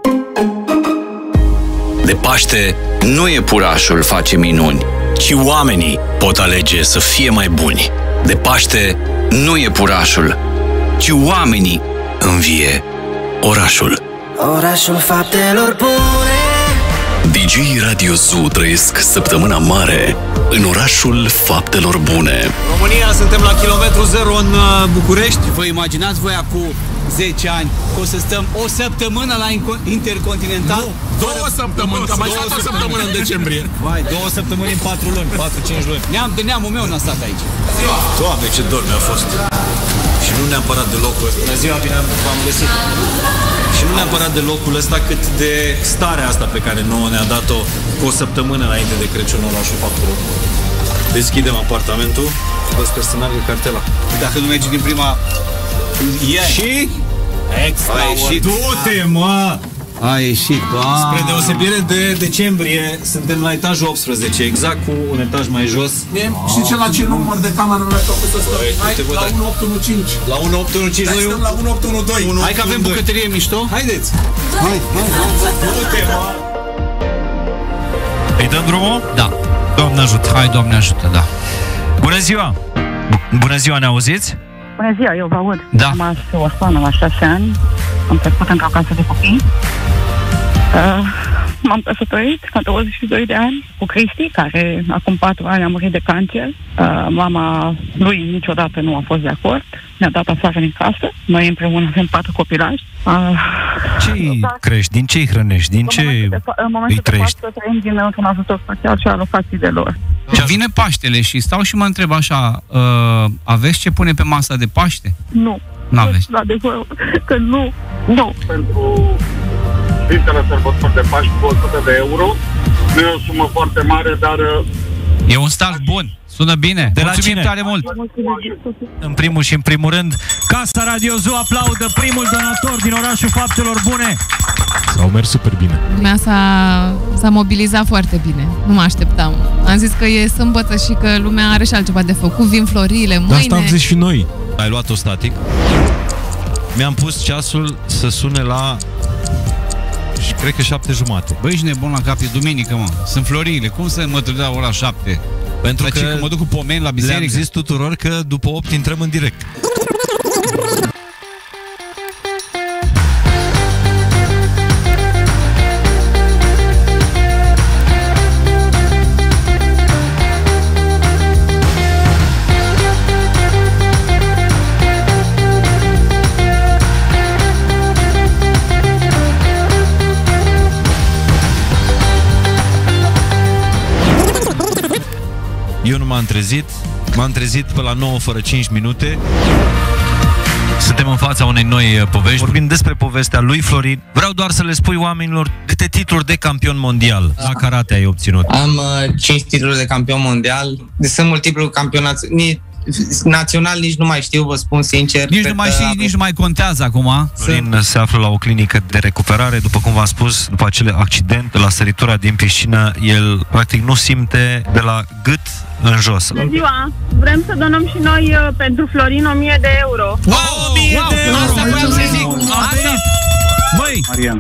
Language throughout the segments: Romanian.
De Paște nu iepurașul face minuni, ci oamenii pot alege să fie mai buni. De Paște nu iepurașul, ci oamenii învie orașul. Orașul faptelor bune. DJ Radio Zoo trăiesc săptămâna mare în orașul faptelor bune. România, suntem la kilometru 0 în București. Vă imaginați voi acum 10 ani că o să stăm o săptămână la Intercontinental? Nu, 2 săptămâni, că mai stat o săptămână în decembrie. Vai, 2 săptămâni în 4 luni, 4-5 luni. Neamul meu n-a stat aici. Doamne, ce dor mi-a fost. Și nu neapărat de locul ăsta. Bună ziua, bine v-am găsit. Și nu neapărat de locul ăsta, cât de starea asta pe care nouă ne-a dat-o cu o săptămână înainte de Crăciun orașul faptelor. Deschidem apartamentul, vă sper să n-argă cartela. Dacă nu mergi din prima... Și? A ieșit. Du-te, mă! A ieșit, Spre deosebire de decembrie, suntem la etajul 18, exact cu un etaj mai jos. Și la ce număr de cameră l-ai făcut să stăm? Hai, la 1815. La 1815. Hai, stăm la 1812. Hai că avem bucătărie mișto. Haideți! Hai. Du-te, mă! Îi dăm drumul? Da. Doamne ajută, hai, Doamne ajută, da. Bună ziua! Bună ziua, ne auziți? Bună ziua, eu vă aud. Da. Am rămas orfană la 6 ani. Am crescut într-o casă de copii. M-am căsătorit la 22 de ani cu Cristi, care acum 4 ani a murit de cancer. Mama lui niciodată nu a fost de acord. Ne-a dat afară din casă. Noi împreună avem 4 copilași. Ce-i crești? Din ce-i hrănești? Din ce în momentul de față trăim din un ajutor social și alocațiile lor. Vine Paștele și stau și mă întreb așa, aveți ce pune pe masa de Paște? Nu. N-aveți. Adevărul că nu. Pentru Sfintele Sărbători de Paști cu 100 de euro. Nu e o sumă foarte mare, dar... E un start bun. Sună bine. De la mulțumim cine? tare mult. În primul și în primul rând, Casa Radio Zoo aplaudă primul donator din orașul faptelor bune. S-au mers super bine. Lumea s-a mobilizat foarte bine. Nu mă așteptam. Am zis că e sâmbătă și că lumea are și altceva de făcut. Vin florile, mâine. De asta am zis și noi. Ai luat-o static? Mi-am pus ceasul să sune la... și cred că 7:30. Băi, ești nebun la cap, e duminică, mă. Sunt florile. Cum să mă trezea la ora 7? Pentru că mă duc cu pomeni la biserică. Le-am zis tuturor că după 8 intrăm în direct. Eu nu m-am trezit pe la 9 fără 5 minute. Suntem în fața unei noi povești. Vorbim despre povestea lui Florin. Vreau doar să le spui oamenilor câte titluri de campion mondial la karate ai obținut. Am 5 titluri de campion mondial. Sunt multiplu campionați. Național nici nu mai știu, vă spun sincer. Nici nu mai știi, nici nu mai contează acum. Florin se află la o clinică de recuperare. După cum v-am spus, după acele accidente la săritura din piscină, el practic nu simte de la gât în jos. Bună ziua! Vrem să donăm și noi pentru Florin 1000 de euro. 1000 de euro! Asta vreau să zic! Asta! Băi! Marian,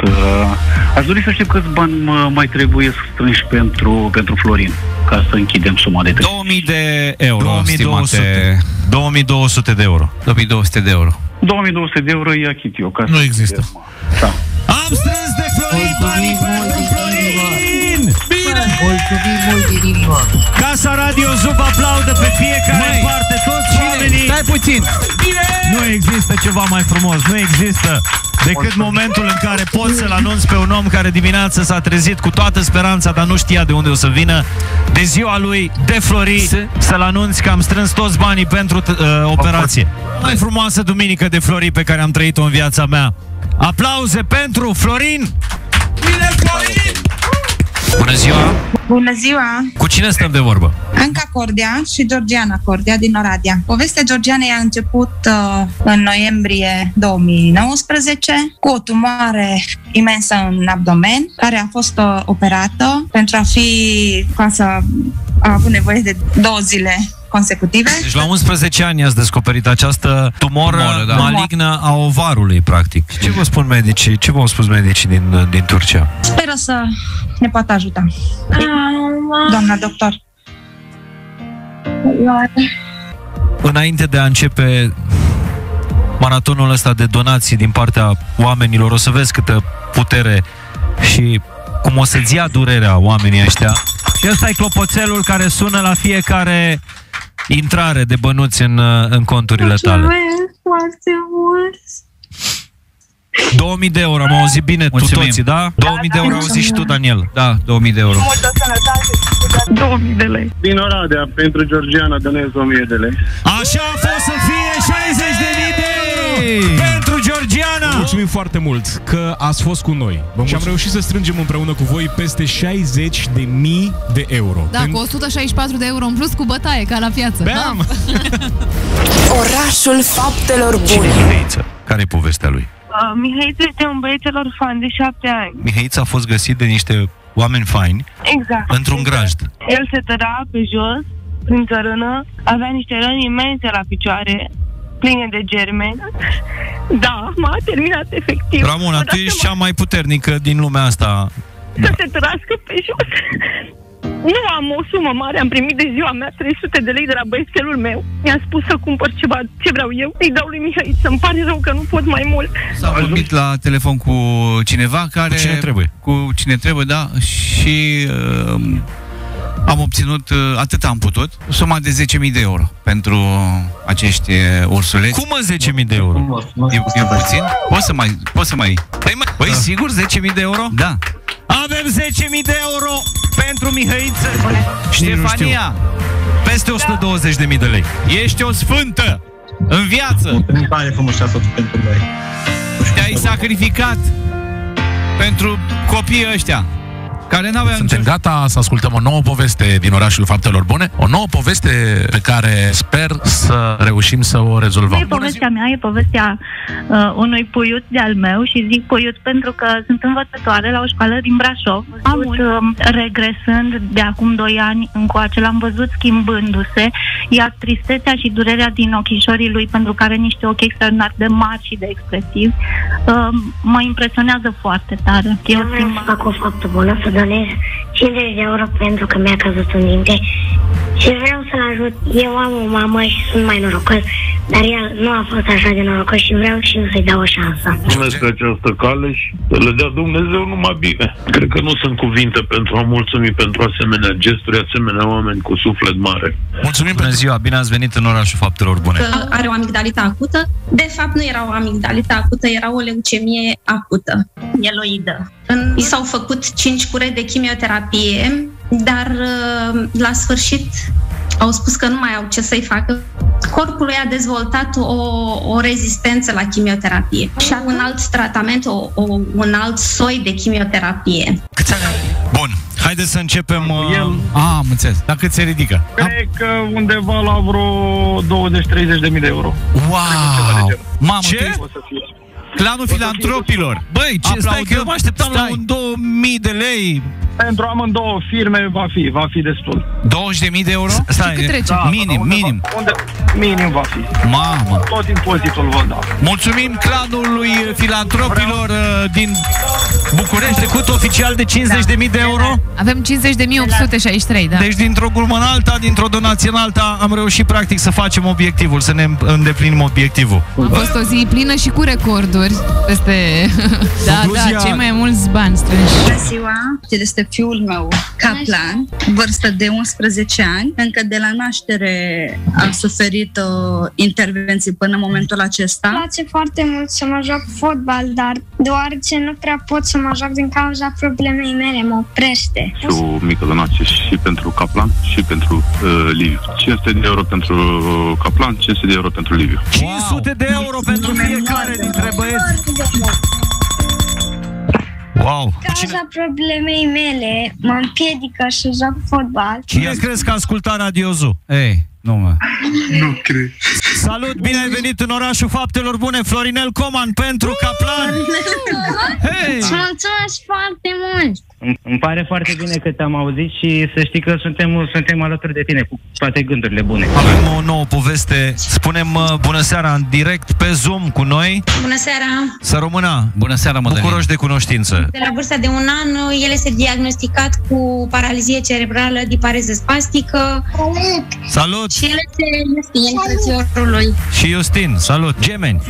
aș dori să știu câți bani mai trebuie strânși pentru Florin, ca să închidem suma de 2000 de euro, 2200. 2200 de euro. 2200 de euro. 2200 de euro e achit eu. Nu există. Da. Am strâns de Florin banii pentru Florin! Bine! Mulțumim mult din inimă. Casa Radio Zoo aplaudă pe fiecare parte, toți oamenii. Stai puțin! Nu există ceva mai frumos, nu există decât momentul în care poți să-l anunți pe un om care dimineața s-a trezit cu toată speranța, dar nu știa de unde o să vină, de ziua lui, de Flori, să-l anunți că am strâns toți banii pentru operație. Mai frumoasă duminică de Flori pe care am trăit-o în viața mea. Aplauze pentru Florin! Bine, Florin! Bună ziua! Bună ziua! Cu cine stăm de vorbă? Anca Cordia și Georgiana Cordia din Oradea. Povestea Georgianei a început în noiembrie 2019 cu o tumoare imensă în abdomen, care a fost operată pentru a fi, ca să a avut nevoie de 2 zile consecutive. Deci la 11 ani ați descoperit această tumoră malignă a ovarului, practic. Ce vă spun medicii? Ce v-au spus medicii din Turcia? Speră să ne poată ajuta. Doamna doctor. Înainte de a începe maratonul ăsta de donații din partea oamenilor, o să vezi câtă putere și cum o să-ți ia durerea oamenii ăștia. Și ăsta e clopoțelul care sună la fiecare intrare de bănuți în conturile tale. Foarte mult. 2000 de euro, am auzit bine. Mulțumim. Cu toții, da? 2000 de euro, auzi și tu, Daniel. Da, 2000 de euro. Multă sănătate. 2000 de lei. Din Oradea, pentru Georgiana, donez 1000 de lei. Așa a fost să fie 60.000 de euro pentru Georgiana. Mulțumim foarte mult că ați fost cu noi. Și am reușit să strângem împreună cu voi peste 60.000 de euro. Da, cu 164 de euro în plus cu bătaie, ca la piață. Bam! Orașul faptelor bune. Cine e Mihăiță? Care e povestea lui? Mihăiță este un băiețel orfan de 7 ani. Mihăiță a fost găsit de niște oameni faini într-un grajd. El se tăra pe jos, prin țărână, avea niște răni imense la picioare, pline de germeni. Da, m-a terminat efectiv. Ramona, tu ești cea mai puternică din lumea asta. Să se tărască pe jos. Nu am o sumă mare, am primit de ziua mea 300 de lei de la băiețelul meu. Mi-a spus să cumpăr ceva, ce vreau eu. Îi dau lui Mihăiță, îmi pare rău că nu pot mai mult. S-a vorbit la telefon cu cineva care... Cu cine trebuie. Cu cine trebuie, da. Și am obținut, atât am putut, suma de 10.000 de euro pentru acești ursuleți. Cum 10.000 de euro? E puțin? Poți să mai... Păi, sigur, 10.000 de euro? Da. Avem 10.000 de euro pentru Mihăiță. Ștefania, peste 120.000 de lei. Ești o sfântă în viață. Tare frumos ce a făcut pentru noi. Te-ai sacrificat pentru copiii ăștia care n-aveau. Suntem gata să ascultăm o nouă poveste din orașul faptelor bune. O nouă poveste pe care sper să reușim să o rezolvăm. E povestea mea, e povestea unui puiut de-al meu și zic puiut pentru că sunt învățătoare la o școală din Brașov. Am regresând de acum 2 ani încoace, l-am văzut schimbându-se, iar tristețea și durerea din ochișorii lui, pentru că are niște ochi extraordinar de mari și de expresivi, mă impresionează foarte tare. Eu vreau să fac o faptă bună, să donez 50 de euro pentru că mi-a căzut un dinte și vreau să-l ajut. Eu am o mamă și sunt mai norocos, dar el nu a fost așa de norocos și vreau și eu să-i dau o șansă. Mulțumesc pe această cale și să le dea Dumnezeu numai bine. Cred că nu sunt cuvinte pentru a mulțumi pentru asemenea gesturi, asemenea oameni cu suflet mare. Mulțumim, bună ziua, bine ați venit în orașul faptelor bune. Că are o amigdalită acută. De fapt, nu era o amigdalită acută, era o leucemie acută, mieloidă. I s-au făcut 5 cure de chimioterapie, dar la sfârșit au spus că nu mai au ce să-i facă. Corpul lui a dezvoltat o rezistență la chimioterapie și un alt tratament, un alt soi de chimioterapie. Bun, haideți să începem. Am înțeles. Dar cât se ridică? Cred că undeva la vreo 20-30.000 de euro. Wow! Mamă, ce? Clanul filantropilor. Băi, ce stai că eu mă așteptam la un 2000 de lei. Pentru amândouă firme va fi destul. 20.000 de euro? Stai, da, minim. Minim va fi. Mamă. Tot impozitul vă da. Mulțumim clanului filantropilor din București, trecut oficial de 50.000 de euro. Avem 50.863, da. Deci dintr-o glumă în alta, dintr-o donație în alta, am reușit practic să facem obiectivul, să ne îndeplinim obiectivul. A fost o zi plină și cu recorduri peste... Da, cei mai mulți bani strânși. Bună ziua! Este fiul meu, Kaplan, vârstă de 11 ani. Încă de la naștere a suferit intervenții până în momentul acesta. Îmi place foarte mult să mă joc fotbal, dar deoarece nu prea pot să mă joc din cauza problemei mele, mă oprește. Și o mică donație și pentru Kaplan și pentru Liviu. 500 de euro pentru Kaplan, 500 de euro pentru Liviu. 500 de euro pentru fiecare dintre băieți. Wow! Cauza problemei mele mă împiedică să joc fotbal. Cine crezi că asculta Radio Zoo? Ei, nu cred. Salut, bine ai venit în orașul faptelor bune, Florinel Coman pentru Kaplan. Hey! Mulțumesc foarte mult! Îmi pare foarte bine că te-am auzit și să știi că suntem alături de tine cu toate gândurile bune. Avem o nouă poveste. Spunem bună seara în direct pe Zoom cu noi. Bună seara! Să rămână! Bună seara, Mădălin! Bucuroși de cunoștință! De la vârsta de 1 an, el este diagnosticat cu paralizie cerebrală, dipareză spastică. Salut! Și el este Justin, frățiorul lui. Și Justin, salut! Gemeni!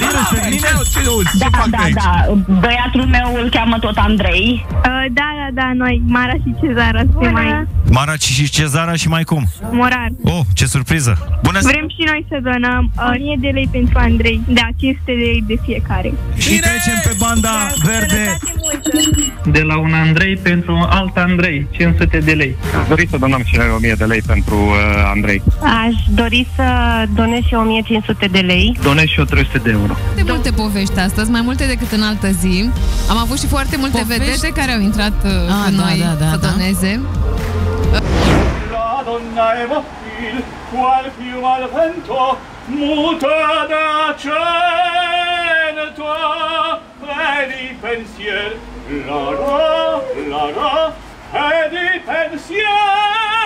Da. Băiatul meu îl cheamă tot Andrei. Da, noi, Mara și Cezara, mai... Mara și Cezara și mai cum? Morar. Oh, ce surpriză! Bună Vrem și noi să donăm 1000 de lei pentru Andrei. Da, 500 de lei de fiecare. Și trecem pe banda verde. De la un Andrei pentru alt Andrei, 500 de lei. Aș dori să donăm și noi 1000 de lei pentru Andrei. Aș dori să donez și 1500 de lei. Donez și eu 300 de euro. De multe povești astăzi, mai multe decât în altă zi. Am avut și foarte multe vedete care au intrat cu noi să doneze. La donna è mobile, qual fiume al vento, muta da cento, e di pensier, la e di pensier.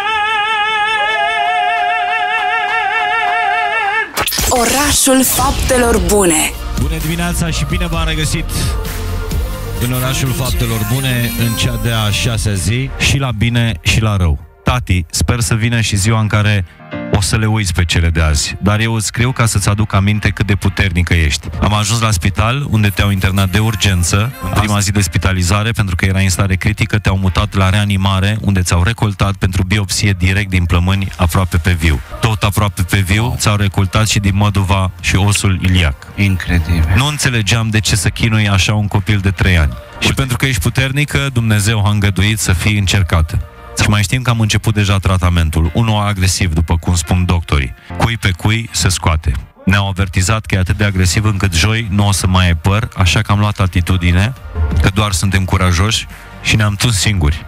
Orașul faptelor bune. Bună dimineața și bine v-am regăsit în orașul faptelor bune, în cea de-a 6-a zi, și la bine și la rău. Tati, sper să vină și ziua în care o să le uiți pe cele de azi, dar eu îți scriu ca să-ți aduc aminte cât de puternică ești. Am ajuns la spital, unde te-au internat de urgență în prima zi de spitalizare, pentru că erai în stare critică, te-au mutat la reanimare, unde ți-au recoltat pentru biopsie direct din plămâni, aproape pe viu. Tot aproape pe viu, ți-au recoltat și din Măduva și osul iliac. Incredibil. Nu înțelegeam de ce să chinui așa un copil de 3 ani. Și pentru că ești puternică, Dumnezeu a îngăduit să fii încercată. Și mai știm că am început deja tratamentul, unul agresiv, după cum spun doctorii. Cui pe cui se scoate. Ne-au avertizat că e atât de agresiv încât joi nu o să mai ai păr, așa că am luat atitudine, că doar suntem curajoși și ne-am tuns singuri.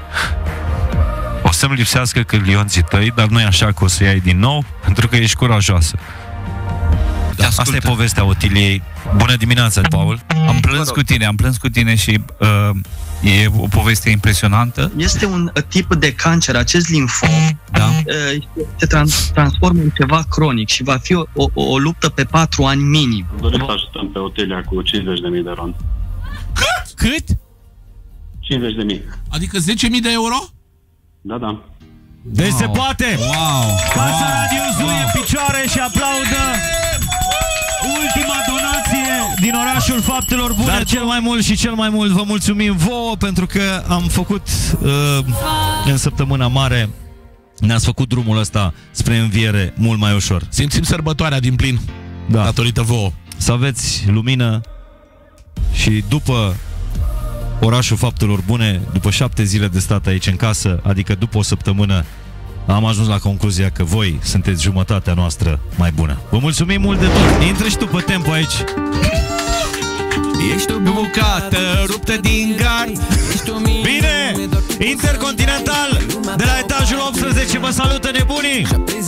O să-mi lipsească cârlionții tăi, dar nu e așa că o să iei din nou, pentru că ești curajoasă. Asta e povestea Otiliei. Bună dimineața, Paul. Am plâns cu tine și e o poveste impresionantă. Este un tip de cancer, acest limfom, se transformă în ceva cronic și va fi o luptă pe 4 ani minim. Doresc să ajutăm pe Otilia cu 50.000 de ron. Cât? 50.000. Adică 10.000 de euro? Da. Deci se poate! Casa Radio Zoo e în picioare și aplaudă ultima donație din orașul faptelor bune. Dar cel mai mult și cel mai mult vă mulțumim vouă, pentru că am făcut în săptămâna mare, ne-ați făcut drumul ăsta spre înviere mult mai ușor. Simțim sărbătoarea din plin, datorită vouă. Să aveți lumină și după orașul faptelor bune, după 7 zile de stat aici în casă, adică după o săptămână, am ajuns la concluzia că voi sunteți jumătatea noastră mai bună. Vă mulțumim mult de tot. Intră și tu pe tempo aici. Ești o bucată ruptă din gard. Bine! Intercontinental de la etajul 18 vă salută nebunii.